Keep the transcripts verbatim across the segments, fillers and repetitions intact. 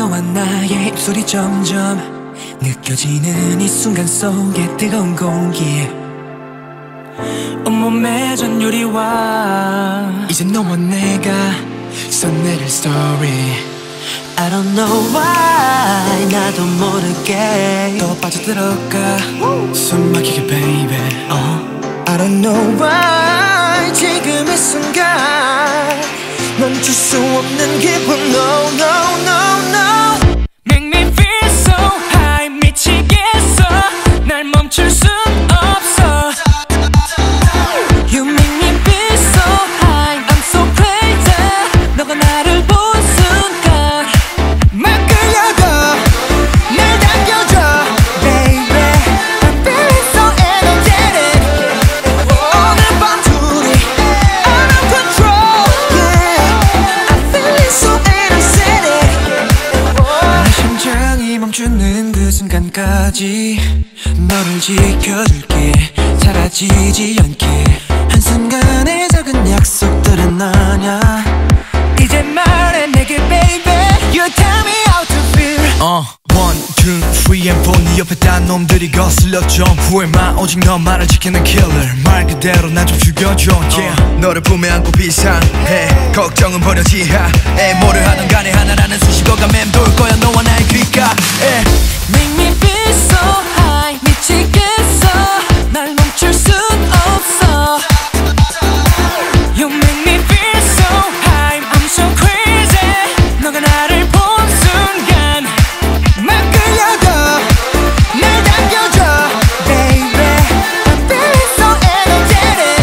너와 나의 입술이 점점 느껴지는 이 순간 속에 뜨거운 공기 온몸에 전율이와 이제 너와 내가 써내릴 story I don't know why 나도 모르게 또 빠져들어가 숨 막히게 baby uh. I don't know why 지금 이 순간 멈출 수 없는 기분 No no no no Make me feel so high 미치겠어 날 멈출 순 없어 You make me feel so high I'm so crazy 너가 나를 본 순간 막 끌려가 날 당겨줘 Baby I'm feeling so energetic 오늘 밤 둘이 out of control Yeah I'm feeling so energetic 내 심장이 멈추는 그 순간까지 너를 지켜줄게 사라지지 않게 한순간의 작은 약속들은 아냐 이제 말해 내게 baby You tell me how to feel uh, one, two, three and four 네 옆에 딴 놈들이 거슬려 좀 후회마 오직 너만을 지키는 killer 말 그대로 나 좀 죽여줘 yeah. 너를 품에 안고 비상해 걱정은 버려 지하에 뭐를 하든 간에 하나라는 수식어가 맴돌 거야 너와 나의 귓가에 Make me feel so high 미치겠어 날 멈출 순 없어 You make me feel so high I'm so crazy 너가 나를 본 순간 막 끌려가 날 당겨줘 Baby I'm feeling so energetic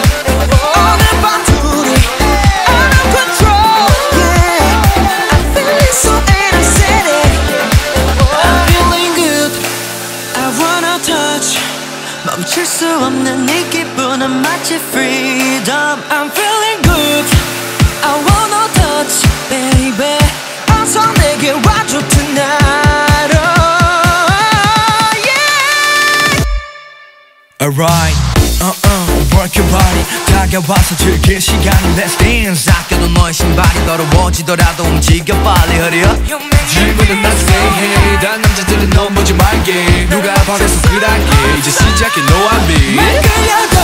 오늘 밤 둘이 out of control Yeah I'm feeling so energetic I'm feeling good I wanna touch 멈출 수 없는 이 기분은 마치 freedom I'm feeling good I wanna touch baby 어서 내게 와줘 tonight oh, yeah. Alright uh-uh work your body 다가와서 즐길 시간을 Let's dance 아껴둔 너의 신발이 더러워지더라도 움직여 빨리 hurry up 질문은 나중에 해 다른 남자들은 넌 보지 말게 누가 바래서 그랄게 이제 시작해 no I'm me 말 끌려가